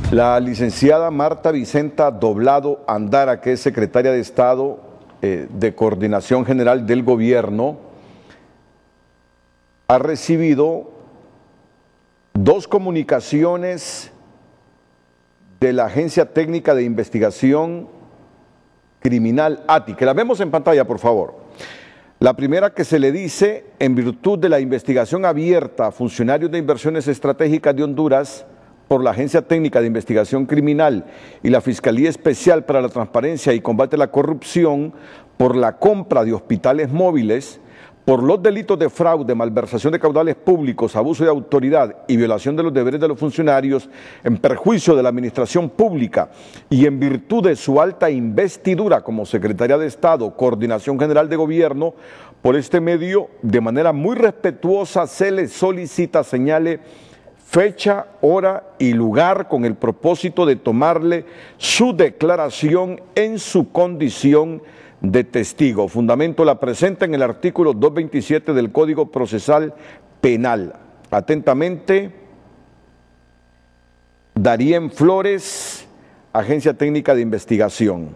La licenciada Marta Vicenta Doblado Andara, que es secretaria de Estado de Coordinación General del Gobierno, ha recibido 2 comunicaciones de la Agencia Técnica de Investigación Criminal ATI, que la vemos en pantalla, por favor. La primera, que se le dice: en virtud de la investigación abierta a funcionarios de inversiones estratégicas de Honduras por la Agencia Técnica de Investigación Criminal y la Fiscalía Especial para la Transparencia y Combate a la Corrupción por la compra de hospitales móviles, por los delitos de fraude, malversación de caudales públicos, abuso de autoridad y violación de los deberes de los funcionarios en perjuicio de la administración pública, y en virtud de su alta investidura como Secretaria de Estado, Coordinación General de Gobierno, por este medio, de manera muy respetuosa, se le solicita señale fecha, hora y lugar con el propósito de tomarle su declaración en su condición de testigo. Fundamento la presenta en el artículo 227 del Código Procesal Penal. Atentamente, Darien Flores, Agencia Técnica de Investigación.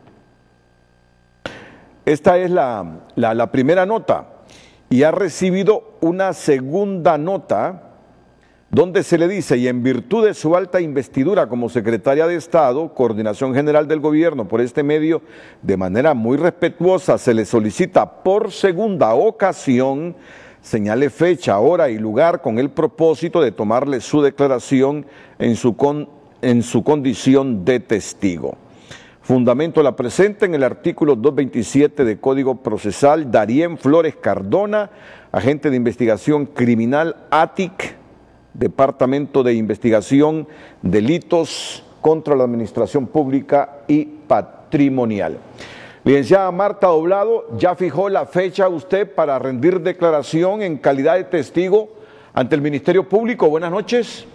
Esta es la primera nota, y ha recibido una segunda nota donde se le dice: y en virtud de su alta investidura como Secretaria de Estado, Coordinación General del Gobierno, por este medio, de manera muy respetuosa, se le solicita por segunda ocasión señale fecha, hora y lugar con el propósito de tomarle su declaración en su condición de testigo. Fundamento la presenta en el artículo 227 del Código Procesal Darien Flores Cardona, agente de investigación criminal ATIC, Departamento de Investigación, Delitos contra la Administración Pública y Patrimonial. Licenciada Marta Doblado, ¿ya fijó la fecha usted para rendir declaración en calidad de testigo ante el Ministerio Público? Buenas noches.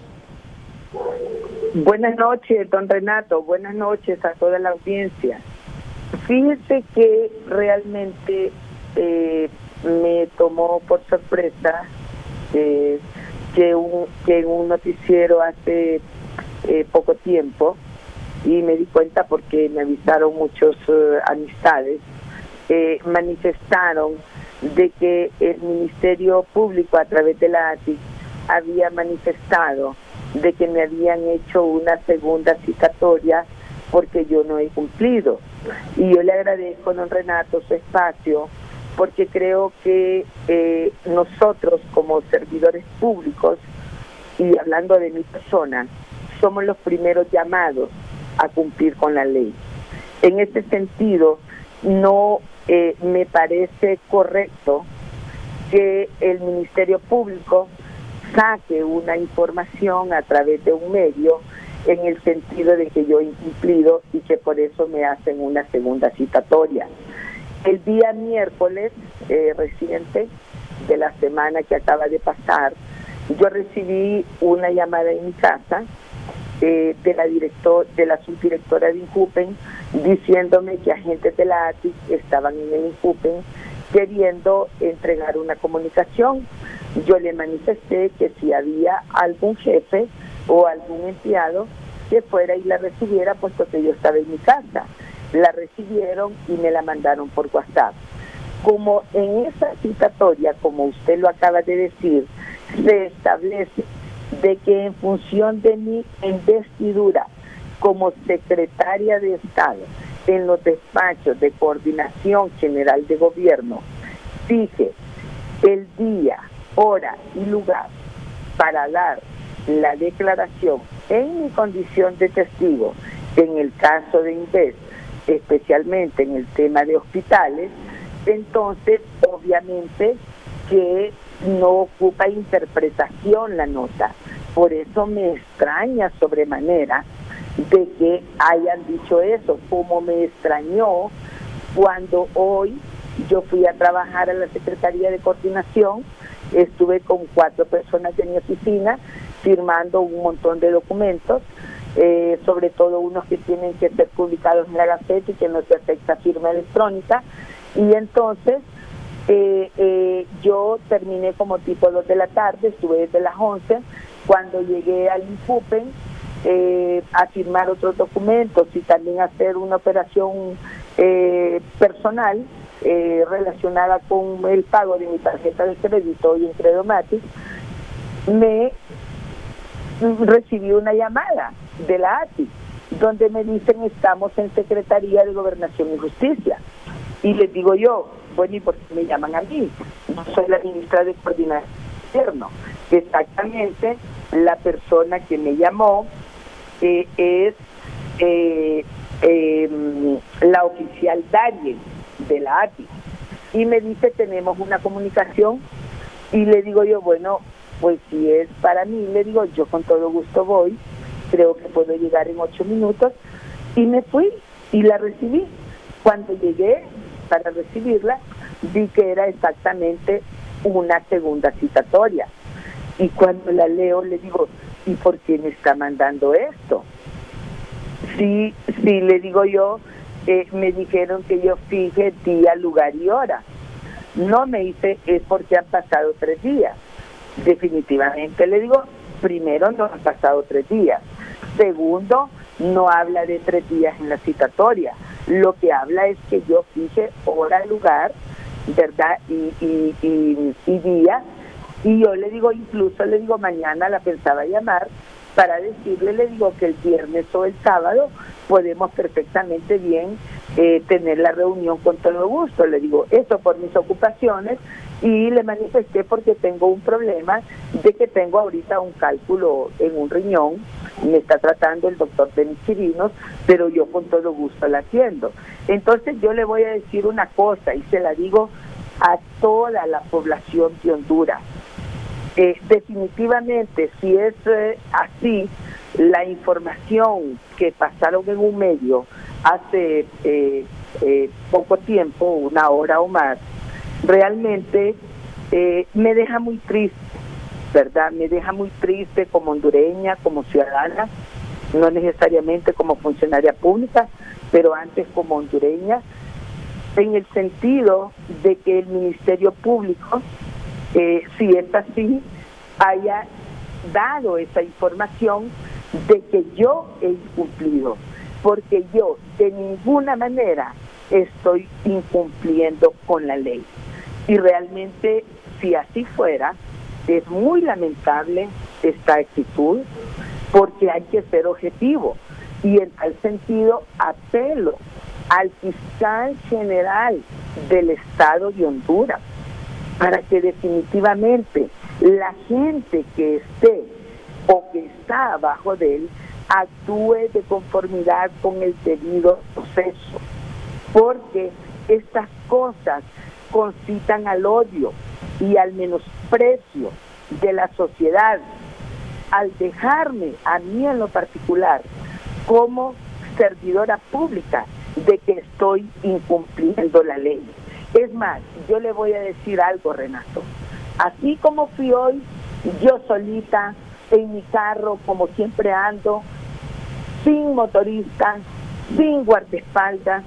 Buenas noches, don Renato. Buenas noches a toda la audiencia. Fíjese que realmente me tomó por sorpresa que en un noticiero hace poco tiempo, y me di cuenta porque me avisaron muchos amistades, manifestaron de que el Ministerio Público a través de la ATI había manifestado de que me habían hecho una segunda citatoria porque yo no he cumplido. Y yo le agradezco, don Renato, su espacio, porque creo que nosotros como servidores públicos, y hablando de mi persona, somos los primeros llamados a cumplir con la ley. En este sentido, no me parece correcto que el Ministerio Público saque una información a través de un medio en el sentido de que yo he incumplido y que por eso me hacen una segunda citatoria. El día miércoles reciente de la semana que acaba de pasar, yo recibí una llamada en mi casa de la subdirectora de Incupen, diciéndome que agentes de la ATI estaban en el Incupen queriendo entregar una comunicación. Yo le manifesté que si había algún jefe o algún empleado que fuera y la recibiera, puesto que yo estaba en mi casa. La recibieron y me la mandaron por WhatsApp. Como en esa citatoria, como usted lo acaba de decir, se establece de que en función de mi investidura como secretaria de Estado en los despachos de Coordinación General de Gobierno, dije el día, hora y lugar para dar la declaración en mi condición de testigo en el caso de Inves, especialmente en el tema de hospitales, entonces obviamente que no ocupa interpretación la nota. Por eso me extraña sobremanera de que hayan dicho eso, como me extrañó cuando hoy yo fui a trabajar a la Secretaría de Coordinación, estuve con 4 personas de mi oficina firmando un montón de documentos, sobre todo unos que tienen que ser publicados en la Gaceta y que no se acepta firma electrónica, y entonces yo terminé como tipo 2 de la tarde, estuve desde las 11, cuando llegué al Incupen, a firmar otros documentos y también hacer una operación personal relacionada con el pago de mi tarjeta de crédito y en Credomatic, me recibí una llamada de la ATI donde me dicen estamos en Secretaría de Gobernación y Justicia. Y les digo yo, bueno, ¿y por qué me llaman a mí? No soy la ministra de Coordinación Externo. Exactamente, la persona que me llamó es la oficial Dariel de la ATI. Y me dice, tenemos una comunicación. Y le digo yo, bueno, pues si es para mí, le digo, yo con todo gusto voy. Creo que puedo llegar en 8 minutos. Y me fui y la recibí. Cuando llegué para recibirla, vi que era exactamente una segunda citatoria. Y cuando la leo, le digo, ¿y por qué me está mandando esto? Sí, le digo yo, me dijeron que yo fije día, lugar y hora. No, me dice, es porque han pasado 3 días. Definitivamente, le digo, primero, no han pasado 3 días. Segundo, no habla de 3 días en la citatoria. Lo que habla es que yo fije hora, lugar, ¿verdad? Y día. Y yo le digo, incluso le digo, mañana la pensaba llamar para decirle, le digo que el viernes o el sábado podemos perfectamente bien tener la reunión con todo gusto. Le digo, eso por mis ocupaciones, y le manifesté porque tengo un problema de que tengo ahorita un cálculo en un riñón, me está tratando el doctor Denis Chirinos, pero yo con todo gusto la atiendo. Entonces yo le voy a decir una cosa, y se la digo a toda la población de Honduras. Definitivamente, si es así, la información que pasaron en un medio hace poco tiempo, 1 hora o más, realmente me deja muy triste, ¿verdad? Me deja muy triste como hondureña, como ciudadana, no necesariamente como funcionaria pública, pero antes como hondureña, en el sentido de que el Ministerio Público, si es así, haya dado esa información de que yo he incumplido, porque yo de ninguna manera estoy incumpliendo con la ley. Y realmente, si así fuera, es muy lamentable esta actitud, porque hay que ser objetivo. Y en tal sentido, apelo al fiscal general del Estado de Honduras para que definitivamente la gente que esté o que está abajo de él actúe de conformidad con el debido proceso, porque estas cosas concitan al odio y al menosprecio de la sociedad, al dejarme a mí en lo particular como servidora pública de que estoy incumpliendo la ley. Es más, yo le voy a decir algo, Renato. Así como fui hoy, yo solita, en mi carro, como siempre ando, sin motorista, sin guardaespaldas,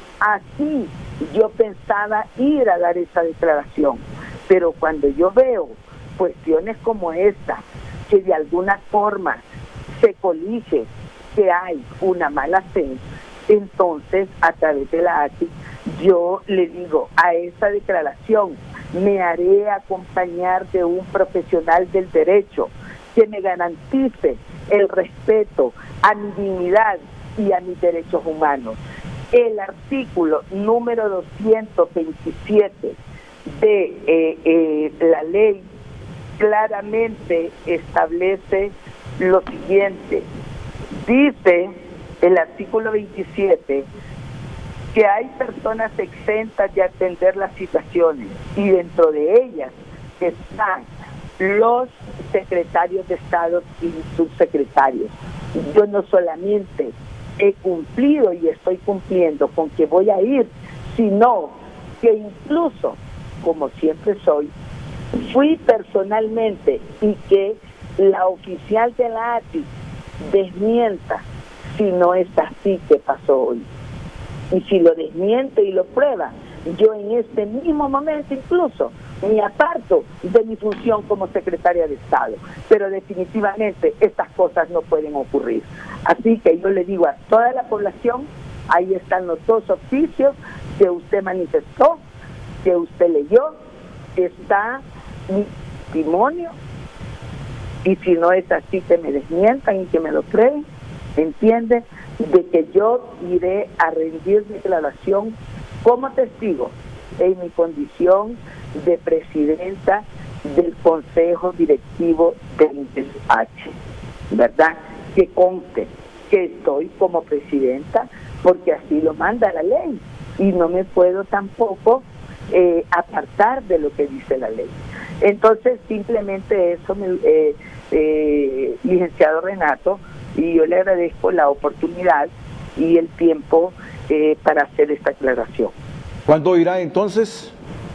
así yo pensaba ir a dar esa declaración. Pero cuando yo veo cuestiones como esta, que de alguna forma se colige que hay una mala fe, entonces a través de la ATI yo le digo, a esa declaración me haré acompañar de un profesional del derecho que me garantice el respeto a mi dignidad y a mis derechos humanos. El artículo número 227 de la ley claramente establece lo siguiente. Dice el artículo 27 que hay personas exentas de atender las situaciones, y dentro de ellas están los secretarios de Estado y subsecretarios. Yo no solamente he cumplido y estoy cumpliendo con que voy a ir, sino que incluso, como siempre soy, fui personalmente, y que la oficial de la ATI desmienta si no es así que pasó hoy. Y si lo desmiente y lo prueba, yo en este mismo momento incluso ni aparto de mi función como secretaria de Estado, pero definitivamente estas cosas no pueden ocurrir. Así que yo le digo a toda la población, ahí están los dos oficios que usted manifestó, que usted leyó, está mi testimonio, y si no es así, que me desmientan y que me lo creen, ¿entiende? De que yo iré a rendir declaración como testigo en mi condición de presidenta del Consejo Directivo del INDESH, ¿verdad? Que conste que estoy como presidenta porque así lo manda la ley y no me puedo tampoco apartar de lo que dice la ley. Entonces, simplemente eso, licenciado Renato, y yo le agradezco la oportunidad y el tiempo para hacer esta aclaración. ¿Cuándo irá entonces?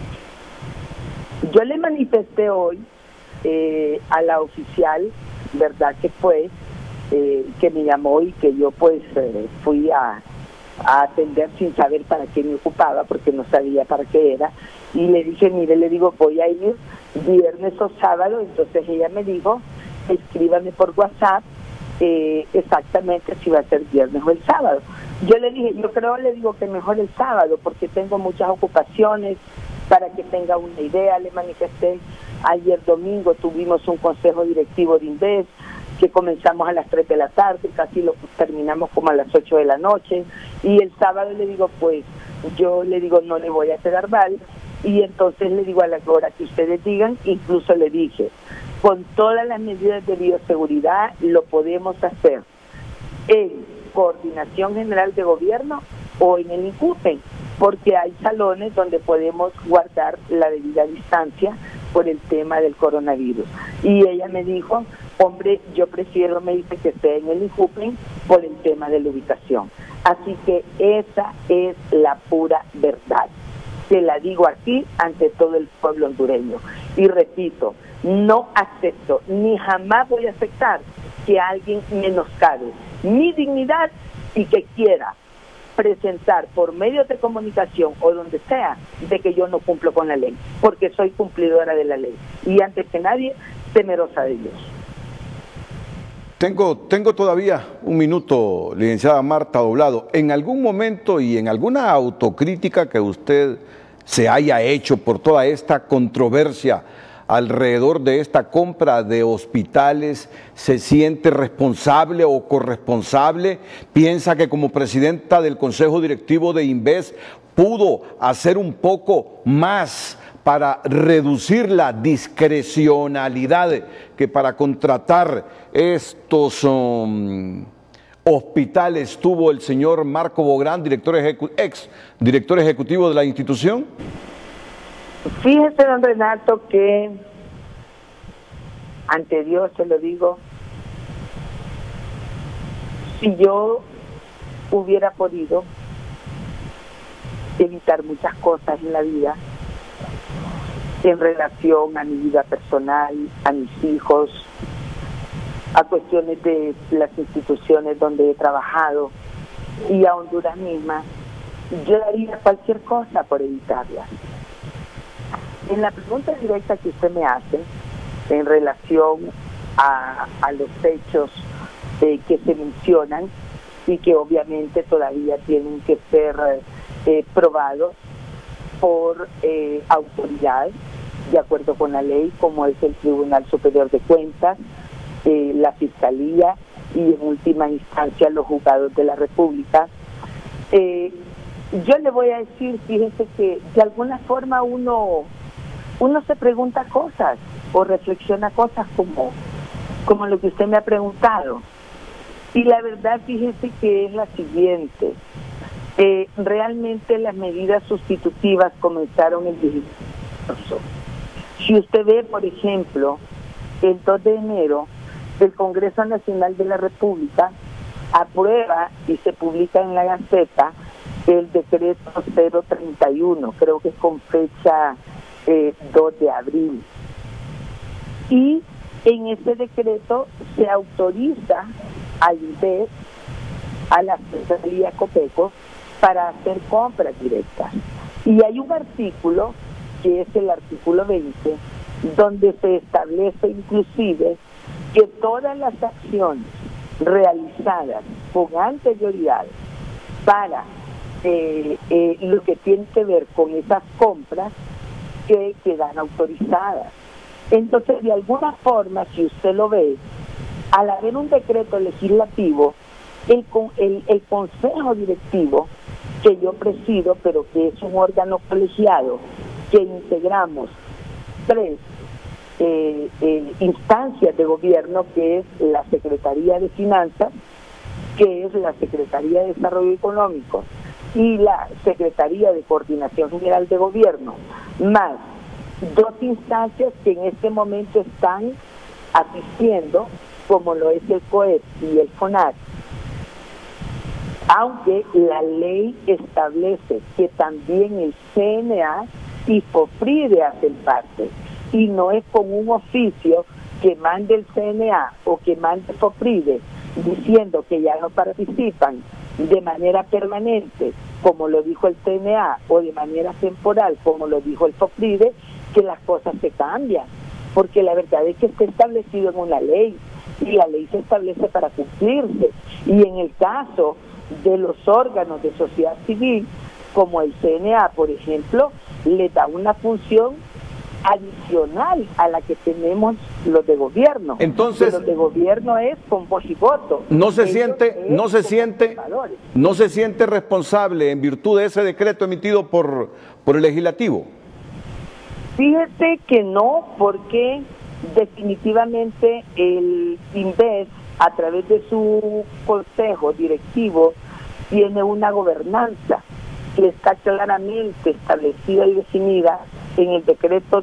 Yo le manifesté hoy a la oficial, ¿verdad? Que fue, que me llamó y que yo pues fui a atender sin saber para qué me ocupaba, porque no sabía para qué era, y le dije, mire, le digo, voy a ir viernes o sábado. Entonces ella me dijo, escríbame por WhatsApp exactamente si va a ser viernes o el sábado. Yo le dije, yo creo, le digo que mejor el sábado, porque tengo muchas ocupaciones. Para que tenga una idea, le manifesté, ayer domingo tuvimos un consejo directivo de INDES, que comenzamos a las 3 de la tarde, casi lo terminamos como a las 8 de la noche, y el sábado le digo, pues, yo le digo, no le voy a quedar mal, y entonces le digo a la hora que ustedes digan, incluso le dije, con todas las medidas de bioseguridad lo podemos hacer en Coordinación General de Gobierno o en el INCUPEN, porque hay salones donde podemos guardar la debida distancia por el tema del coronavirus. Y ella me dijo, hombre, yo prefiero, me dice, que esté en el INCUPEN por el tema de la ubicación. Así que esa es la pura verdad. Se la digo aquí ante todo el pueblo hondureño. Y repito, no acepto, ni jamás voy a aceptar que alguien menoscabe mi dignidad y que quiera presentar por medios de comunicación o donde sea de que yo no cumplo con la ley, porque soy cumplidora de la ley y antes que nadie temerosa de Dios. Tengo todavía un minuto, licenciada Marta Doblado. En algún momento y en alguna autocrítica que usted se haya hecho por toda esta controversia alrededor de esta compra de hospitales, ¿se siente responsable o corresponsable? ¿Piensa que como presidenta del Consejo Directivo de INVES pudo hacer un poco más para reducir la discrecionalidad que para contratar estos hospitales tuvo el señor Marco Bográn, ex director ejecutivo de la institución? Fíjese, don Renato, que ante Dios se lo digo, si yo hubiera podido evitar muchas cosas en la vida en relación a mi vida personal, a mis hijos, a cuestiones de las instituciones donde he trabajado y a Honduras misma, yo haría cualquier cosa por evitarlas. En la pregunta directa que usted me hace en relación a los hechos que se mencionan y que obviamente todavía tienen que ser probados por autoridad de acuerdo con la ley, como es el Tribunal Superior de Cuentas, la Fiscalía y en última instancia los juzgados de la República. Yo le voy a decir, fíjese que de alguna forma uno se pregunta cosas o reflexiona cosas como lo que usted me ha preguntado. Y la verdad, fíjese que es la siguiente. Realmente las medidas sustitutivas comenzaron el 16 de marzo. Si usted ve, por ejemplo, el 2 de enero, el Congreso Nacional de la República aprueba y se publica en la Gaceta el decreto 031, creo que es con fecha 2 de abril. Y en ese decreto se autoriza al INDES, a la Secretaría Copeco, para hacer compras directas. Y hay un artículo que es el artículo 20, donde se establece inclusive que todas las acciones realizadas con anterioridad para lo que tiene que ver con esas compras que quedan autorizadas. Entonces, de alguna forma, si usted lo ve, al haber un decreto legislativo, el consejo directivo que yo presido, pero que es un órgano colegiado, que integramos 3 instancias de gobierno, que es la Secretaría de Finanzas, que es la Secretaría de Desarrollo Económico y la Secretaría de Coordinación General de Gobierno, más 2 instancias que en este momento están asistiendo, como lo es el COEP y el FONAC, aunque la ley establece que también el CNA y FOPRIDE hacen parte, y no es con un oficio que mande el CNA o que mande FOPRIDE diciendo que ya no participan de manera permanente, como lo dijo el CNA, o de manera temporal, como lo dijo el FOPRIDE, que las cosas se cambian, porque la verdad es que está establecido en una ley, y la ley se establece para cumplirse, y en el caso de los órganos de sociedad civil, como el CNA, por ejemplo, le da una función adicional a la que tenemos los de gobierno. Entonces, los de gobierno es con voz y voto. No se siente responsable en virtud de ese decreto emitido por el legislativo. Fíjese que no, porque definitivamente el INVES, a través de su consejo directivo, tiene una gobernanza que está claramente establecida y definida en el decreto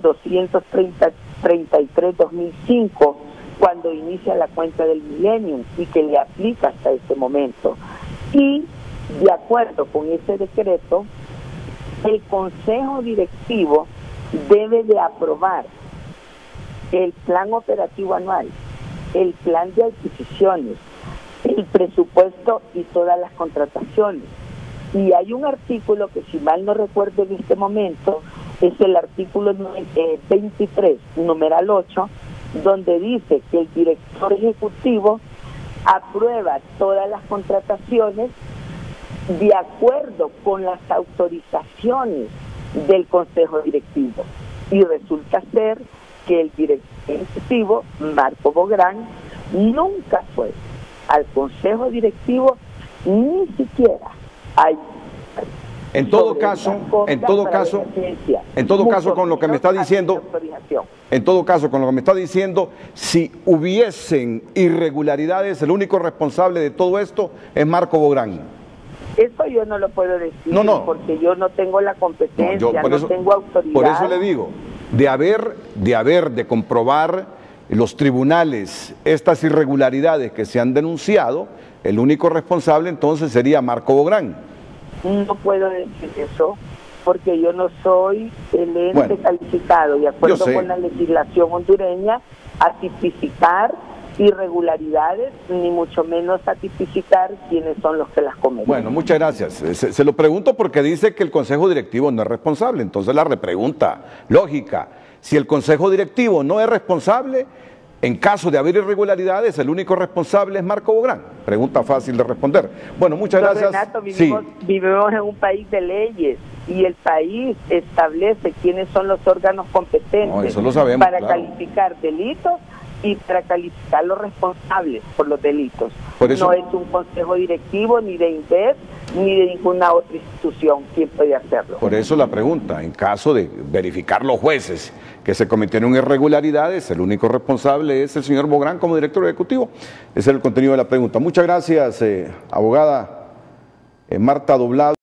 233-2005, cuando inicia la cuenta del milenio, y que le aplica hasta este momento. Y de acuerdo con ese decreto, el consejo directivo debe de aprobar el plan operativo anual, el plan de adquisiciones, el presupuesto y todas las contrataciones. Y hay un artículo que, si mal no recuerdo en este momento, es el artículo 23, numeral 8, donde dice que el director ejecutivo aprueba todas las contrataciones de acuerdo con las autorizaciones del consejo directivo. Y resulta ser que el director ejecutivo, Marco Bográn, nunca fue al consejo directivo, ni siquiera hay. En todo caso, con lo que me está diciendo, si hubiesen irregularidades, el único responsable de todo esto es Marco Bográn. Eso yo no lo puedo decir, porque yo no tengo la competencia, no tengo autoridad. Por eso le digo, de comprobar los tribunales estas irregularidades que se han denunciado, el único responsable entonces sería Marco Bográn. No puedo decir eso, porque yo no soy el ente calificado, de acuerdo con la legislación hondureña, a tipificar irregularidades, ni mucho menos a tipificar quiénes son los que las cometen. Bueno, muchas gracias. Se lo pregunto porque dice que el consejo directivo no es responsable. Entonces la repregunta lógica: si el consejo directivo no es responsable, en caso de haber irregularidades, el único responsable es Marco Bográn. Pregunta fácil de responder. Bueno, muchas gracias. Renato, vivimos en un país de leyes, y el país establece quiénes son los órganos competentes eso lo sabemos, para calificar delitos y para calificar los responsables por los delitos. Por eso, no es un consejo directivo ni de INVES ni de ninguna otra institución quien puede hacerlo. Por eso la pregunta: en caso de verificar los jueces que se cometieron irregularidades, el único responsable es el señor Bográn como director ejecutivo. Ese es el contenido de la pregunta. Muchas gracias, abogada Marta Doblado.